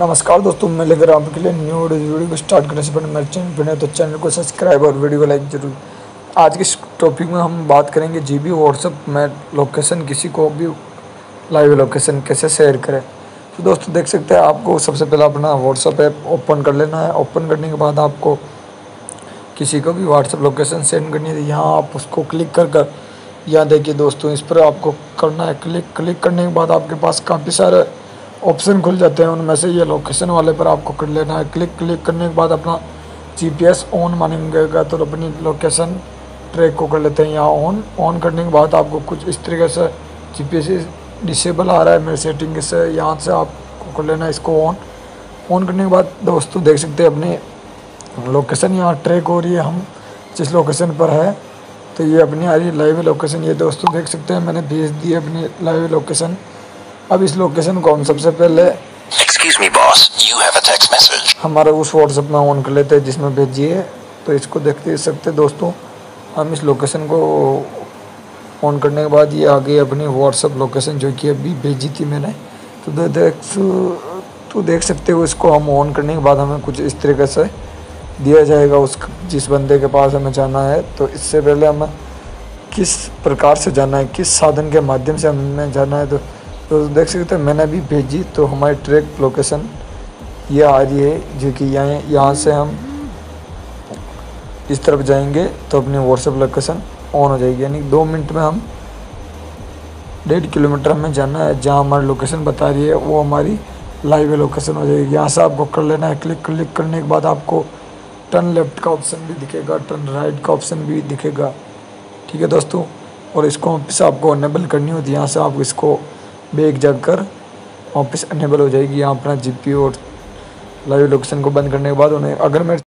नमस्कार दोस्तों, मैं लेकर आपके लिए न्यू वीडियो को स्टार्ट करने से पहले मेरे चैनल पर नए तो चैनल को सब्सक्राइब और वीडियो को लाइक जरूर। आज के इस टॉपिक में हम बात करेंगे जीबी व्हाट्सएप में लोकेशन, किसी को भी लाइव लोकेशन कैसे शेयर करें। तो दोस्तों देख सकते हैं, आपको सबसे पहले अपना व्हाट्सएप ऐप ओपन कर लेना है। ओपन करने के बाद आपको किसी को भी व्हाट्सएप लोकेशन सेंड करनी है। यहाँ आप उसको क्लिक कर यहाँ देखिए दोस्तों, इस पर आपको करना है क्लिक करने के बाद आपके पास काफ़ी सारे ऑप्शन खुल जाते हैं। उनमें से ये लोकेशन वाले पर आपको कर लेना है क्लिक करने के बाद अपना जीपीएस ऑन मांगेगा तो अपनी लोकेशन ट्रैक को कर लेते हैं यहाँ ऑन करने के बाद आपको कुछ इस तरीके से जीपीएस डिसेबल आ रहा है मेरे सेटिंग से, यहाँ से आपको कर लेना है इसको ऑन करने के बाद दोस्तों देख सकते हैं अपनी लोकेशन यहाँ ट्रैक हो रही है। हम जिस लोकेशन पर है तो ये अपनी आ रही है लाइव लोकेशन। ये दोस्तों देख सकते हैं मैंने भेज दी है अपनी लाइव लोकेशन। अब इस लोकेशन को हम सबसे पहले Excuse me, boss. You have a text message. हमारे उस व्हाट्सएप में ऑन कर लेते हैं जिसमें भेजिए। तो इसको देखते सकते दोस्तों, हम इस लोकेशन को ऑन करने के बाद ये आ गई अपनी व्हाट्सएप लोकेशन जो कि अभी भेजी थी मैंने। तो देख सकते हो, इसको हम ऑन करने के बाद हमें कुछ इस तरीके से दिया जाएगा उस जिस बंदे के पास हमें जाना है। तो इससे पहले हमें किस प्रकार से जाना है, किस साधन के माध्यम से हमें जाना है, तो देख सकते हैं मैंने अभी भेजी। तो हमारी ट्रैक लोकेशन ये आ रही है जो कि यहाँ से हम इस तरफ जाएंगे तो अपनी व्हाट्सएप लोकेशन ऑन हो जाएगी। यानी 2 मिनट में हम 1.5 किलोमीटर हमें जाना है। जहाँ हमारी लोकेशन बता रही है वो हमारी लाइव लोकेशन हो जाएगी। यहाँ से आपको कर लेना है क्लिक करने के बाद आपको टर्न लेफ्ट का ऑप्शन भी दिखेगा, टर्न राइट का ऑप्शन भी दिखेगा। ठीक है दोस्तों, और इसको वापस आपको अनेबल करनी होती है। यहाँ से आप इसको बैक जाकर वापस अनेबल हो जाएगी। यहाँ अपना जीपी और लाइव लोकेशन को बंद करने के बाद उन्हें अगर मेरे